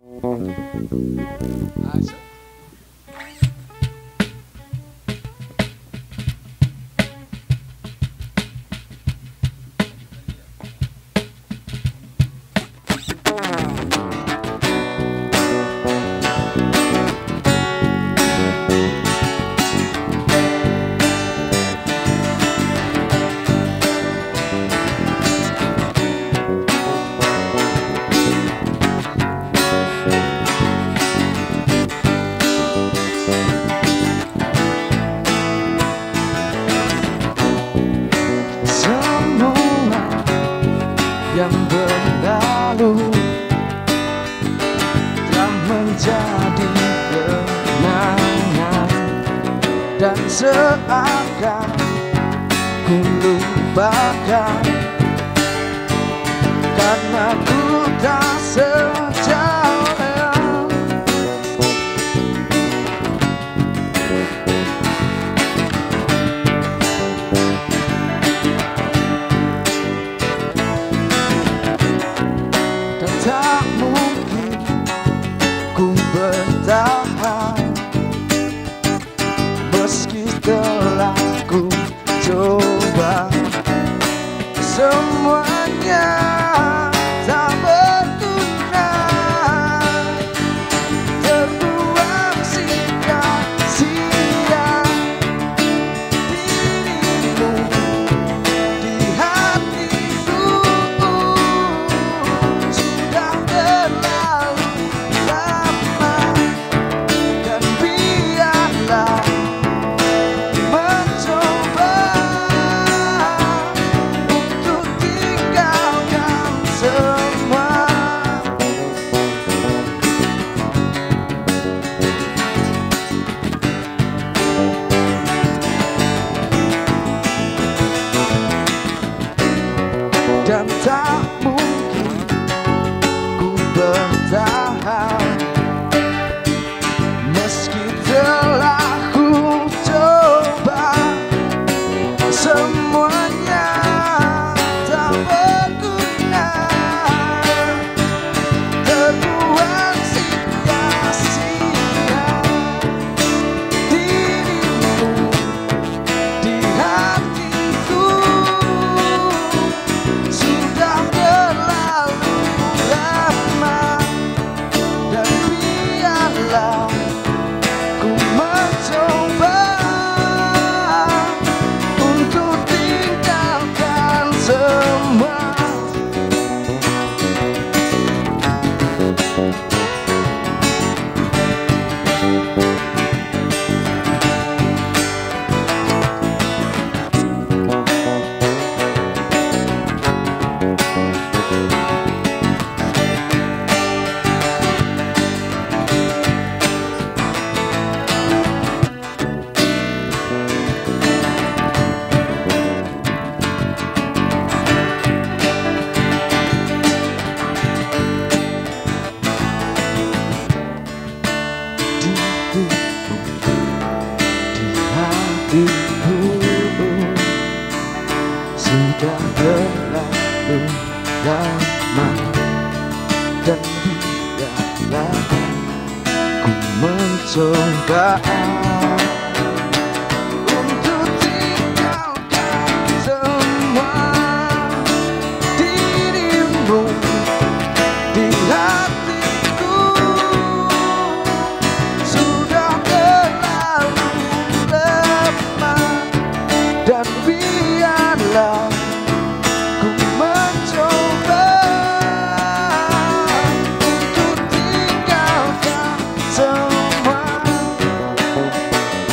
Yang berlalu telah menjadi kenangan, dan seakan ku lupakan, karena ku tak sejauh tak mungkin ku bertahan, meski telah ku coba. Semuanya tak berguna, terbuang sia-sia. Dirimu di hatiku sudah terlalu lama, dan biarlah mencoba untuk tinggalkan semua. Dan tak mungkin ku bertahan, meski telah ku coba. Semuanya tak berguna, terbuang sia-sia. Dirimu di hatiku sudah terlalu lama, dan biarlah ku mencoba untuk tinggalkan semua. Hatiku sudah terlalu lama, dan biarlah ku mencoba untuk tinggalkan semua. Dirimu di hatiku sudah terlalu lama, dan biarlah ku mencoba untuk tinggalkan semua.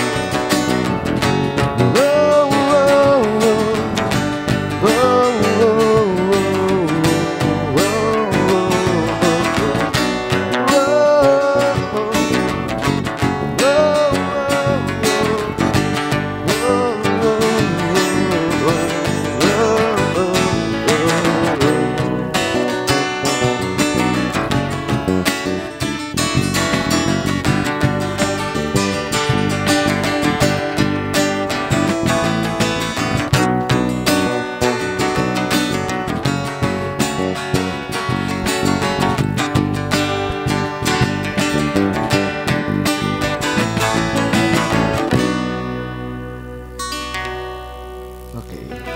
Oke.